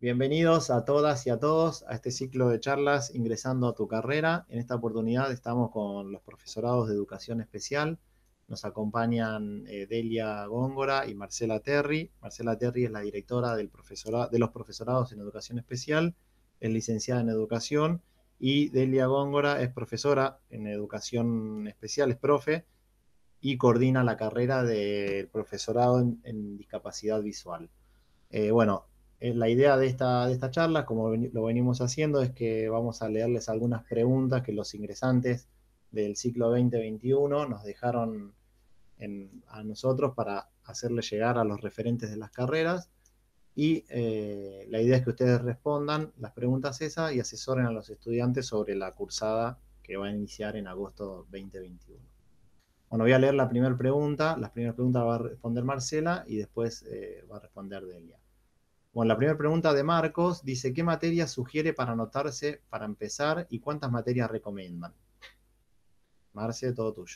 Bienvenidos a todas y a todos a este ciclo de charlas Ingresando a tu carrera. En esta oportunidad estamos con los profesorados de Educación Especial. Nos acompañan Delia Góngora y Marcela Terry. Marcela Terry es la directora de los profesorados en Educación Especial, es licenciada en Educación, y Delia Góngora es profesora en Educación Especial, es profe, y coordina la carrera del profesorado en discapacidad visual. Bueno, la idea de esta charla, como lo venimos haciendo, es que vamos a leerles algunas preguntas que los ingresantes del ciclo 2021 nos dejaron a nosotros para hacerles llegar a los referentes de las carreras. Y la idea es que ustedes respondan las preguntas esas y asesoren a los estudiantes sobre la cursada que va a iniciar en agosto 2021. Bueno, voy a leer la primera pregunta. Las primeras preguntas va a responder Marcela y después va a responder Delia. Bueno, la primera pregunta de Marcos dice: ¿qué materias sugiere para anotarse para empezar y cuántas materias recomiendan? Marce, todo tuyo.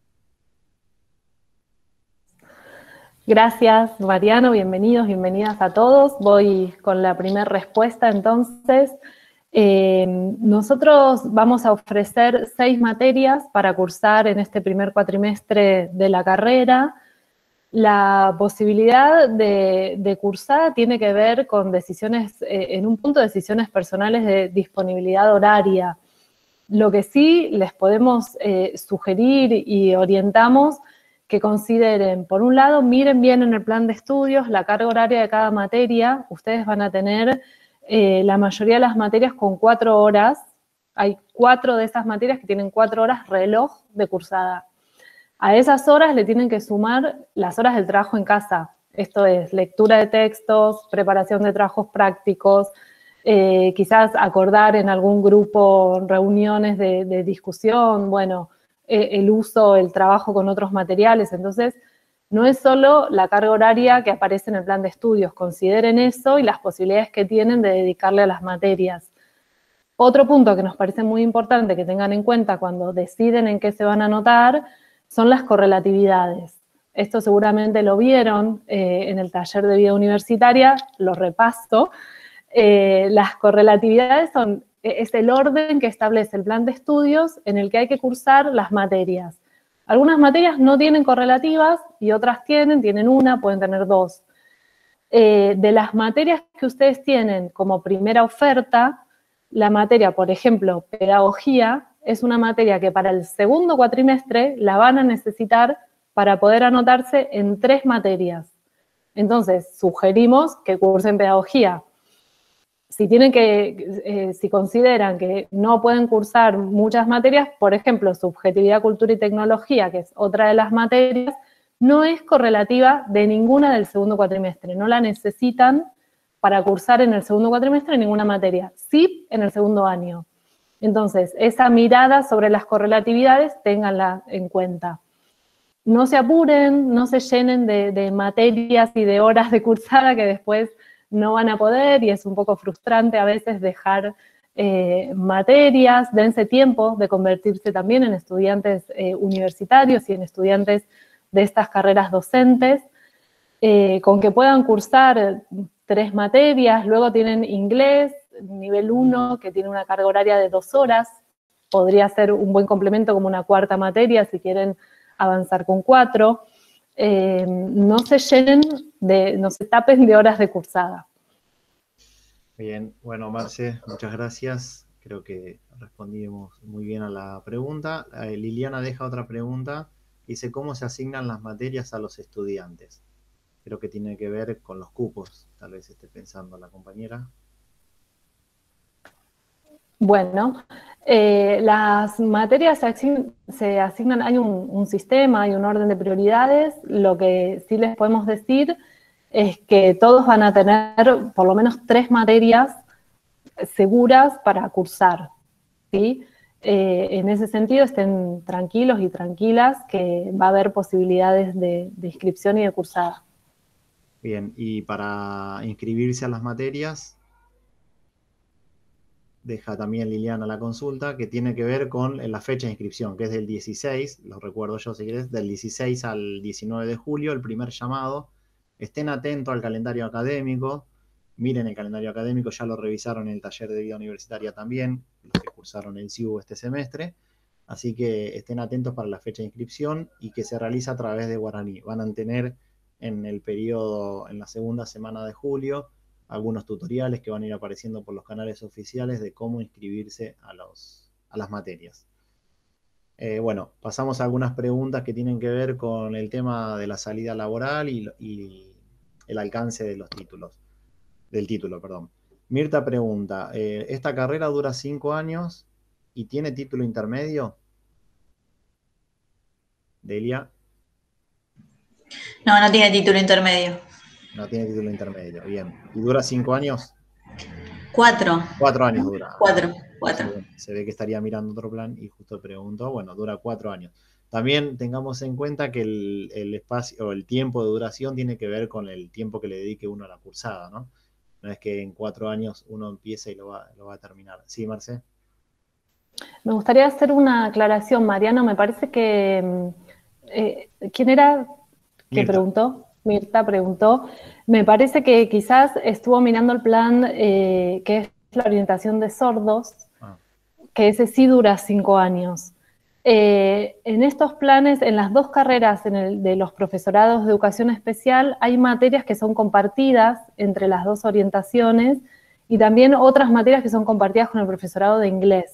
Gracias, Mariano. Bienvenidos, bienvenidas a todos. Voy con la primera respuesta, entonces. Nosotros vamos a ofrecer 6 materias para cursar en este primer cuatrimestre de la carrera. La posibilidad de cursar tiene que ver con decisiones, en un punto, decisiones personales de disponibilidad horaria. Lo que sí les podemos sugerir y orientamos que consideren, por un lado, miren bien en el plan de estudios la carga horaria de cada materia. Ustedes van a tener la mayoría de las materias con 4 horas. Hay 4 de esas materias que tienen 4 horas reloj de cursada. A esas horas le tienen que sumar las horas del trabajo en casa. Esto es lectura de textos, preparación de trabajos prácticos, quizás acordar en algún grupo reuniones de discusión, bueno, el uso, el trabajo con otros materiales. Entonces, no es solo la carga horaria que aparece en el plan de estudios, consideren eso y las posibilidades que tienen de dedicarle a las materias. Otro punto que nos parece muy importante que tengan en cuenta cuando deciden en qué se van a anotar son las correlatividades. Esto seguramente lo vieron en el taller de vida universitaria, lo repaso. Las correlatividades es el orden que establece el plan de estudios en el que hay que cursar las materias. Algunas materias no tienen correlativas y otras tienen una, pueden tener 2. De las materias que ustedes tienen como primera oferta, la materia, por ejemplo, pedagogía, es una materia que para el segundo cuatrimestre la van a necesitar para poder anotarse en 3 materias. Entonces, sugerimos que cursen pedagogía. Si consideran que no pueden cursar muchas materias, por ejemplo, subjetividad, cultura y tecnología, que es otra de las materias, no es correlativa de ninguna del segundo cuatrimestre. No la necesitan para cursar en el segundo cuatrimestre ninguna materia, sí en el segundo año. Entonces, esa mirada sobre las correlatividades, ténganla en cuenta. No se apuren, no se llenen de materias y de horas de cursada que después no van a poder, y es un poco frustrante a veces dejar materias. Dense tiempo de convertirse también en estudiantes universitarios y en estudiantes de estas carreras docentes, con que puedan cursar 3 materias. Luego tienen inglés, nivel 1, que tiene una carga horaria de 2 horas, podría ser un buen complemento como una 4ª materia si quieren avanzar con 4. No se llenen no se tapen de horas de cursada. Bien, bueno, Marce, muchas gracias. Creo que respondimos muy bien a la pregunta. Liliana deja otra pregunta. Dice: ¿cómo se asignan las materias a los estudiantes? Creo que tiene que ver con los cupos, tal vez esté pensando la compañera. Bueno, las materias se asignan, hay un sistema, hay un orden de prioridades. Lo que sí les podemos decir es que todos van a tener por lo menos 3 materias seguras para cursar, ¿sí? En ese sentido, estén tranquilos y tranquilas que va a haber posibilidades de inscripción y de cursada. Bien, y para inscribirse a las materias, deja también Liliana la consulta, que tiene que ver con la fecha de inscripción, que es del 16, lo recuerdo yo si querés, del 16 al 19 de julio, el primer llamado. Estén atentos al calendario académico, miren el calendario académico, ya lo revisaron en el taller de vida universitaria también, los que cursaron el CIU este semestre. Así que estén atentos para la fecha de inscripción y que se realiza a través de Guaraní. Van a tener en el periodo, en la segunda semana de julio, algunos tutoriales que van a ir apareciendo por los canales oficiales de cómo inscribirse a las materias. Bueno, pasamos a algunas preguntas que tienen que ver con el tema de la salida laboral y el alcance de los títulos, del título, perdón. Mirta pregunta, ¿esta carrera dura 5 años y tiene título intermedio? Delia, No, no tiene título intermedio. no tiene título intermedio, bien. ¿Y dura 5 años? 4. 4 años dura. Cuatro. Sí, bueno, se ve que estaría mirando otro plan y justo preguntó, bueno, dura 4 años. También tengamos en cuenta que el espacio o el tiempo de duración tiene que ver con el tiempo que le dedique uno a la cursada, ¿no? No es que en 4 años uno empieza y lo va a terminar. ¿Sí, Marce? Me gustaría hacer una aclaración, Mariano. Me parece que... ¿quién era que Mirta. preguntó? Mirta preguntó. Me parece que quizás estuvo mirando el plan que es la orientación de sordos, Ah, que ese sí dura 5 años. En estos planes, en las dos carreras de los profesorados de educación especial, hay materias que son compartidas entre las dos orientaciones y también otras materias que son compartidas con el profesorado de inglés.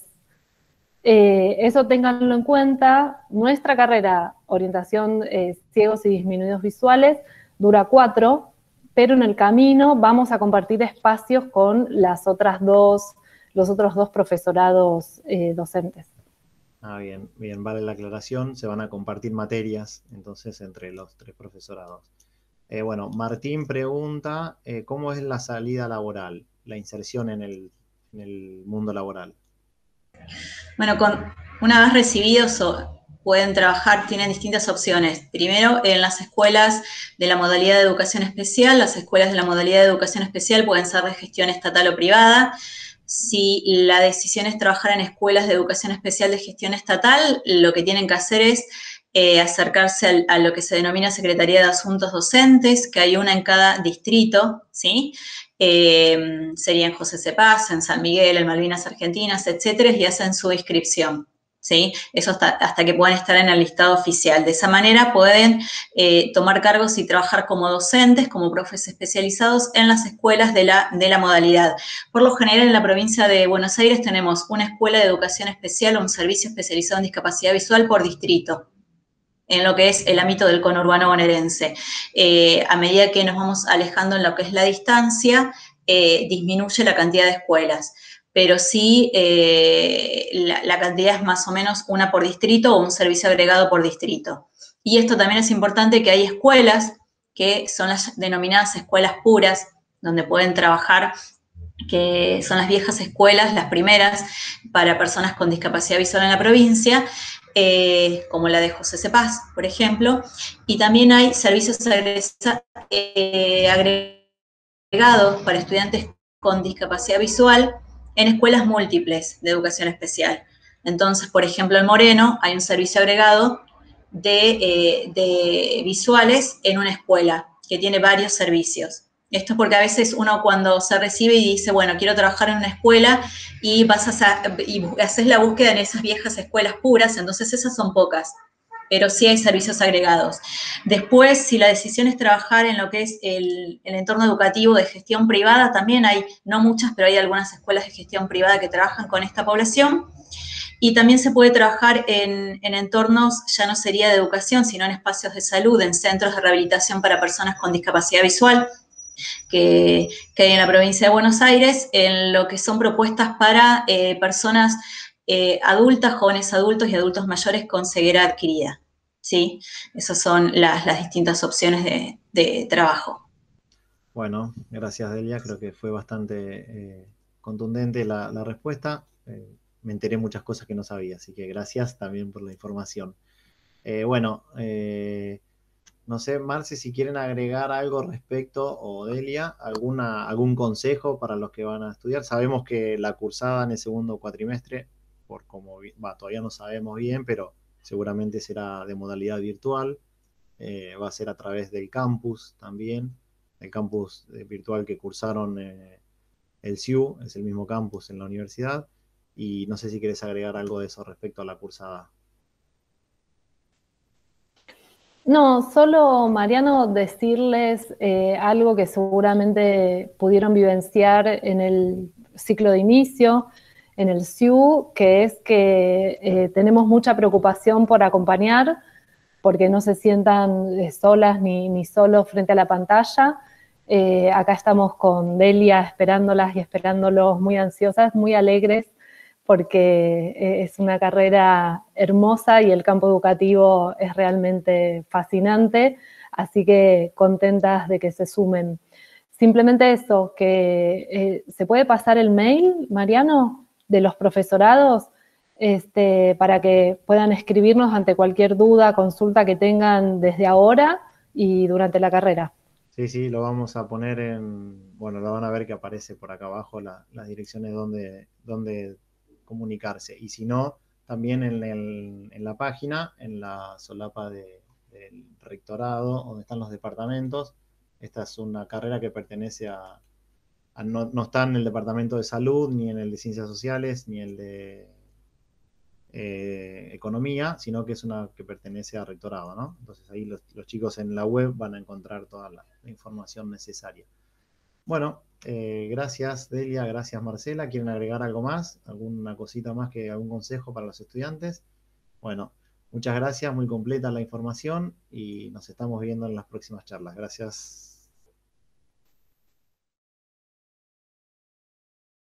Eso ténganlo en cuenta. Nuestra carrera, orientación ciegos y disminuidos visuales, dura 4, pero en el camino vamos a compartir espacios con los otros dos profesorados docentes. bien, bien, vale la aclaración. Se van a compartir materias, entonces, entre los 3 profesorados. Bueno, Martín pregunta, ¿cómo es la salida laboral, la inserción en el mundo laboral? Bueno, una vez recibidos pueden trabajar, tienen distintas opciones. Primero, en las escuelas de la modalidad de educación especial. Las escuelas de la modalidad de educación especial pueden ser de gestión estatal o privada. Si la decisión es trabajar en escuelas de educación especial de gestión estatal, lo que tienen que hacer es acercarse a lo que se denomina Secretaría de Asuntos Docentes, que hay una en cada distrito, ¿sí? Sería en José Cepaz, en San Miguel, en Malvinas Argentinas, etcétera, y hacen su inscripción. ¿Sí? Eso hasta que puedan estar en el listado oficial. De esa manera pueden tomar cargos y trabajar como docentes, como profes especializados en las escuelas de la modalidad. Por lo general, en la provincia de Buenos Aires tenemos una escuela de educación especial o un servicio especializado en discapacidad visual por distrito, en lo que es el ámbito del conurbano bonaerense. A medida que nos vamos alejando en lo que es la distancia, disminuye la cantidad de escuelas, pero sí la cantidad es más o menos una por distrito o un servicio agregado por distrito. Y esto también es importante, que hay escuelas que son las denominadas escuelas puras, donde pueden trabajar, que son las viejas escuelas, las primeras para personas con discapacidad visual en la provincia, como la de José Cepaz, por ejemplo, y también hay servicios agregados para estudiantes con discapacidad visual en escuelas múltiples de educación especial. Entonces, por ejemplo, en Moreno hay un servicio agregado de visuales en una escuela que tiene varios servicios. Esto es porque a veces uno, cuando se recibe y dice, bueno, quiero trabajar en una escuela, y haces la búsqueda en esas viejas escuelas puras, entonces esas son pocas, pero sí hay servicios agregados. Después, si la decisión es trabajar en lo que es el entorno educativo de gestión privada, también hay, no muchas, pero hay algunas escuelas de gestión privada que trabajan con esta población. Y también se puede trabajar en entornos, ya no sería de educación, sino en espacios de salud, en centros de rehabilitación para personas con discapacidad visual, que hay en la provincia de Buenos Aires, en lo que son propuestas para personas adultas, jóvenes adultos y adultos mayores con ceguera adquirida. ¿Sí? Esas son las distintas opciones de trabajo. Bueno, gracias Delia, creo que fue bastante contundente la respuesta. Me enteré muchas cosas que no sabía, así que gracias también por la información. Bueno, no sé, Marce, si quieren agregar algo respecto, o Delia, algún consejo para los que van a estudiar. Sabemos que la cursada en el segundo cuatrimestre, todavía no sabemos bien, pero seguramente será de modalidad virtual, va a ser a través del campus también. el campus virtual que cursaron el CIU, es el mismo campus en la universidad, y no sé si querés agregar algo de eso respecto a la cursada. No, solo, Mariano, decirles algo que seguramente pudieron vivenciar en el ciclo de inicio, en el SIU, que es que tenemos mucha preocupación por acompañar, porque no se sientan solas ni solos frente a la pantalla. Acá estamos con Delia esperándolas y esperándolos muy ansiosas, muy alegres, porque es una carrera hermosa y el campo educativo es realmente fascinante, así que contentas de que se sumen. Simplemente eso, que se puede pasar el mail, Mariano, de los profesorados, para que puedan escribirnos ante cualquier duda, consulta que tengan desde ahora y durante la carrera. Sí, sí, lo vamos a poner bueno, lo van a ver que aparece por acá abajo las direcciones donde comunicarse. Y si no, también en la página, en la solapa del rectorado, donde están los departamentos. Esta es una carrera que pertenece no está en el departamento de salud, ni en el de ciencias sociales, ni el de economía, sino que es una que pertenece al rectorado, ¿no? Entonces ahí los chicos en la web van a encontrar toda la información necesaria. Bueno, gracias Delia, gracias Marcela. ¿Quieren agregar algo más? ¿Alguna cosita más, algún consejo para los estudiantes? Bueno, muchas gracias, muy completa la información y nos estamos viendo en las próximas charlas. Gracias.